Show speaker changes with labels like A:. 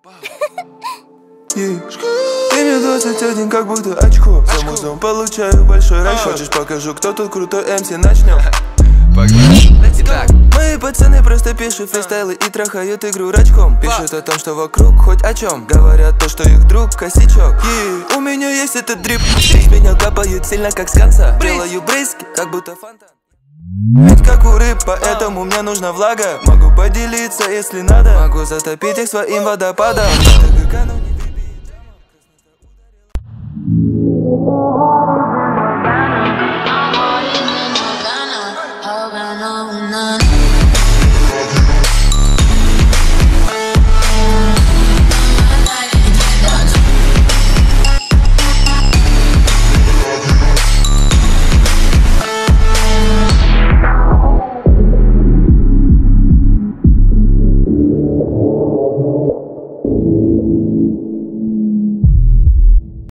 A: Ты мне 21, как будто очко. За музон получаю большой расчет. Хочешь, покажу, кто тут крутой МС, начнем. Итак, мои пацаны просто пишут фристайлы и трахают игру рачком. Пишут о том, что вокруг хоть о чем. Говорят то, что их друг косячок. У меня есть этот дрип. С меня капают сильно, как с конца. Делаю брызги, как будто фонтан. Ведь как у рыб, поэтому мне нужна влага. Могу поделиться, если надо. Могу затопить их своим водопадом. Так как оно не выбьет,